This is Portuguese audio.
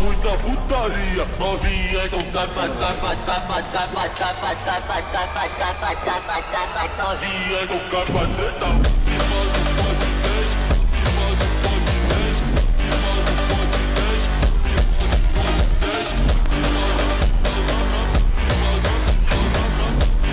muita putaria. Novinha, então tapa, tapa, tapa, tapa, tapa, tapa, tapa, tapa, tapa, tapa, tapa. Novinha, então capa, tapa.